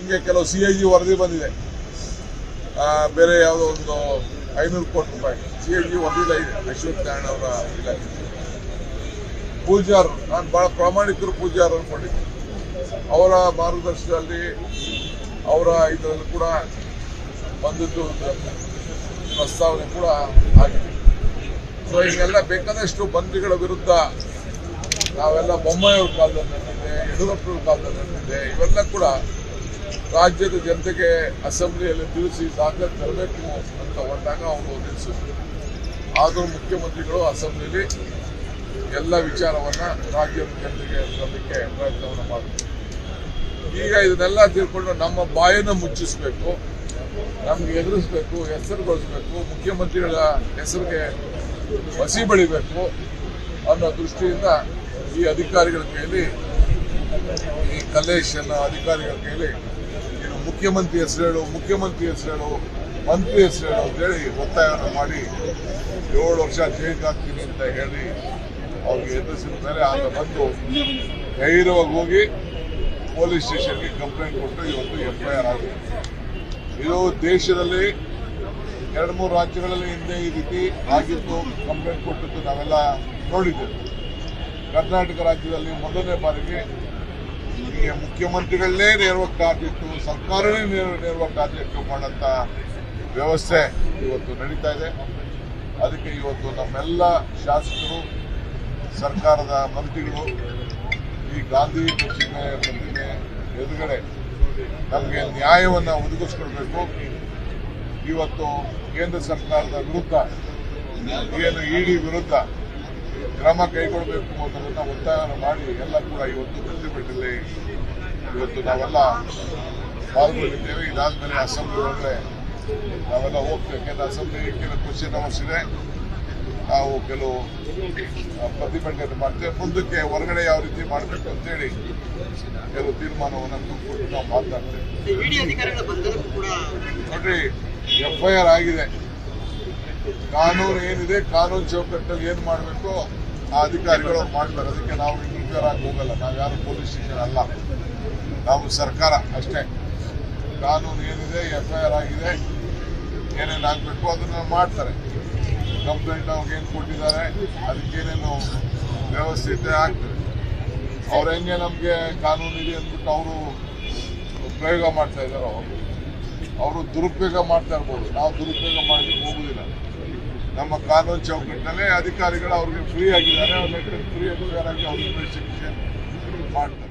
ಹಿಂಗೆ ಕೆಲವು CIG ವರದಿ ಬಂದಿದೆ, ಬೇರೆ ಯಾವುದೋ ಒಂದು 500 ಕೋಟಿ ರೂಪಾಯಿ CIG ವರದಿಲ್ಲ ಇದೆ. ಅಶ್ವಥ್ ನಾರಾಯಣ ಅವರ ಇಲಾಖೆ ಪೂಜಾರ್, ನಾನು ಬಹಳ ಪ್ರಾಮಾಣಿಕರು ಪೂಜಾರ್ ಅನ್ಕೊಂಡಿದ್ದೆ. ಅವರ ಮಾರ್ಗದರ್ಶನದಲ್ಲಿ ಅವರ ಇದರಲ್ಲಿ ಕೂಡ ಬಂದದ್ದು ಪ್ರಸ್ತಾವನೆ ಕೂಡ ಆಗಿದೆ. ಸೊ ಹೀಗೆಲ್ಲ ಬೇಕಾದಷ್ಟು ಮಂತ್ರಿಗಳ ವಿರುದ್ಧ ನಾವೆಲ್ಲ ಬೊಮ್ಮಾಯಿಯವ್ರ ಕಾಲದಲ್ಲಿ ನಡೆದಿದೆ, ಯಡಿಯೂರಪ್ಪನವ್ರ ಕಾಲದಲ್ಲಿ ನಡೆದಿದೆ. ಇವೆಲ್ಲ ಕೂಡ ರಾಜ್ಯದ ಜನತೆಗೆ ಅಸೆಂಬ್ಲಿಯಲ್ಲಿ ತಿಳಿಸಿ ದಾಖಲೆ ತರಬೇಕು ಅಂತ ಹೊರಟಾಗ ಅವರು ನಿಲ್ಲಿಸಿದ್ರು. ಆದರೂ ಮುಖ್ಯಮಂತ್ರಿಗಳು ಅಸೆಂಬ್ಲಿಯಲ್ಲಿ ಎಲ್ಲ ವಿಚಾರವನ್ನ ರಾಜ್ಯದ ಜನತೆಗೆ ತರಲಿಕ್ಕೆ ಪ್ರಯತ್ನವನ್ನು ಮಾಡಿದ್ರು. ಈಗ ಇದನ್ನೆಲ್ಲ ತಿಳ್ಕೊಂಡು ನಮ್ಮ ಬಾಯನ್ನು ಮುಚ್ಚಿಸಬೇಕು, ನಮ್ಗೆ ಎದುರಿಸಬೇಕು, ಹೆಸರುಗೊಳಿಸಬೇಕು, ಮುಖ್ಯಮಂತ್ರಿಗಳ ಹೆಸರಿಗೆ ಹಸಿ ಬೆಳಿಬೇಕು ಅನ್ನೋ ದೃಷ್ಟಿಯಿಂದ ಈ ಅಧಿಕಾರಿಗಳ ಕೈಯಲ್ಲಿ, ಈ ಕಲೇಶನ್ ಅಧಿಕಾರಿಗಳ ಕೈಯಲ್ಲಿ ನೀನು ಮುಖ್ಯಮಂತ್ರಿ ಹೆಸರು ಹೇಳು, ಮುಖ್ಯಮಂತ್ರಿ ಹೆಸರು ಹೇಳು, ಮಂತ್ರಿ ಹೆಸರು ಹೇಳು ಅಂತೇಳಿ ಒತ್ತಾಯವನ್ನು ಮಾಡಿ 7 ವರ್ಷ ಜೈಲಿಗೆ ಹಾಕ್ತೀನಿ ಅಂತ ಹೇಳಿ ಅವ್ರಿಗೆ ಎದುರಿಸಿದ ಮೇಲೆ ಆಗ ಬಂದು ಧೈರ್ಯವಾಗಿ ಹೋಗಿ ಪೊಲೀಸ್ ಸ್ಟೇಷನ್ಗೆ ಕಂಪ್ಲೇಂಟ್ ಕೊಟ್ಟು ಇವತ್ತು FIR ಆಗಿದೆ. ಇದು ದೇಶದಲ್ಲಿ 2-3 ರಾಜ್ಯಗಳಲ್ಲಿ ಹಿಂದೆ ಈ ರೀತಿ ಆಗಿತ್ತು, ಕಂಪ್ಲೇಂಟ್ ಕೊಟ್ಟಿದ್ದು ನಾವೆಲ್ಲ ನೋಡಿದ್ದೇವೆ. ಕರ್ನಾಟಕ ರಾಜ್ಯದಲ್ಲಿ ಮೊದಲನೇ ಬಾರಿಗೆ ಈಗ ಮುಖ್ಯಮಂತ್ರಿಗಳನ್ನೇ ನೇರವಾಗಿ ಟಾರ್ಗೆಟ್, ಸರ್ಕಾರನೇ ನೇರವಾಗಿ ಟಾರ್ಗೆಟ್ ಮಾಡೋಂಥ ವ್ಯವಸ್ಥೆ ಇವತ್ತು ನಡೀತಾ ಇದೆ. ಅದಕ್ಕೆ ಇವತ್ತು ನಮ್ಮೆಲ್ಲ ಶಾಸಕರು, ಸರ್ಕಾರದ ಮಂತ್ರಿಗಳು ಈ ಗಾಂಧಿ ಪ್ರತಿಮೆ ಎದುರುಗಡೆ ನಮಗೆ ನ್ಯಾಯವನ್ನು ಒದಗಿಸ್ಕೊಡ್ಬೇಕು. ಇವತ್ತು ಕೇಂದ್ರ ಸರ್ಕಾರದ ವಿರುದ್ಧ ಏನು ED ವಿರುದ್ಧ ಕ್ರಮ ಕೈಗೊಳ್ಳಬೇಕು ಅನ್ನೋದನ್ನ ಒತ್ತಾಯವನ್ನು ಮಾಡಿ ಎಲ್ಲ ಕೂಡ ಇವತ್ತು ಪ್ರತಿಭಟನೆಯಲ್ಲಿ ಇವತ್ತು ನಾವೆಲ್ಲ ಪಾಲ್ಗೊಂಡಿದ್ದೇವೆ. ಇದಾದ್ಮೇಲೆ ಅಸೆಂಬ್ಲಿ ಒಳಗಡೆ ನಾವೆಲ್ಲ ಹೋಗ್ತೇವೆ. ಯಾಕೆಂದ್ರೆ ಅಸೆಂಬ್ಲಿ ಕೆಲವು ಕ್ವಶನ್ ಅವರ್ಸ್ ಇದೆ, ನಾವು ಕೆಲವು ಪ್ರತಿಭಟನೆ ಮಾಡ್ತೇವೆ. ಮುಂದಕ್ಕೆ ಹೊರಗಡೆ ಯಾವ ರೀತಿ ಮಾಡಬೇಕು ಅಂತೇಳಿ ಕೆಲವು ತೀರ್ಮಾನವನ್ನು ತುಂಬಿಕೊಂಡು ನಾವು ಮಾತನಾಡ್ತೇವೆ. ನೋಡ್ರಿ, FIR ಆಗಿದೆ. ಕಾನೂನು ಏನಿದೆ, ಕಾನೂನು ಚೌಕಟ್ಟಲ್ಲಿ ಏನು ಮಾಡಬೇಕು ಆ ಅಧಿಕಾರಿಗಳು ಮಾಡ್ತಾರೆ. ಅದಕ್ಕೆ ನಾವು ಇಂಟರ್ಫಿಯರ್ ಆಗಿ ಹೋಗಲ್ಲ. ನಾವು ಯಾರು ಪೊಲೀಸ್ ಸ್ಟೇಷನ್ ಅಲ್ಲ, ನಾವು ಸರ್ಕಾರ ಅಷ್ಟೇ. ಕಾನೂನು ಏನಿದೆ, FIR ಆಗಿದೆ, ಏನೇನು ಆಗಬೇಕು ಅದನ್ನ ಮಾಡ್ತಾರೆ. ಕಂಪ್ಲೇಂಟ್ ಅವ್ರಿಗೇನು ಕೊಟ್ಟಿದ್ದಾರೆ ಅದಕ್ಕೇನೇನು ವ್ಯವಸ್ಥೆ ಆಗ್ತದೆ. ಅವ್ರು ಹೆಂಗೆ ನಮಗೆ ಕಾನೂನು ಇದೆ ಅಂದ್ಬಿಟ್ಟು ಅವರು ಪ್ರಯೋಗ ಮಾಡ್ತಾ ಇದ್ದಾರೋ ಅವರು ದುರುಪಯೋಗ ಮಾಡ್ತಾ ಇರ್ಬೋದು. ನಾವು ದುರುಪಯೋಗ ಮಾಡಲಿಕ್ಕೆ ಹೋಗುದಿಲ್ಲ. ನಮ್ಮ ಕಾನೂನು ಚೌಕಟ್ಟಿನಲ್ಲೇ ಅಧಿಕಾರಿಗಳು ಅವ್ರಿಗೆ ಫ್ರೀ ಆಗಿದ್ದಾರೆ, ಅವ್ರಿಗೆ ಫ್ರೀ ಅಧಿಕಾರ ಆಗಿ ಅವ್ರಿಗೆ ಮಾಡ್ತಾರೆ.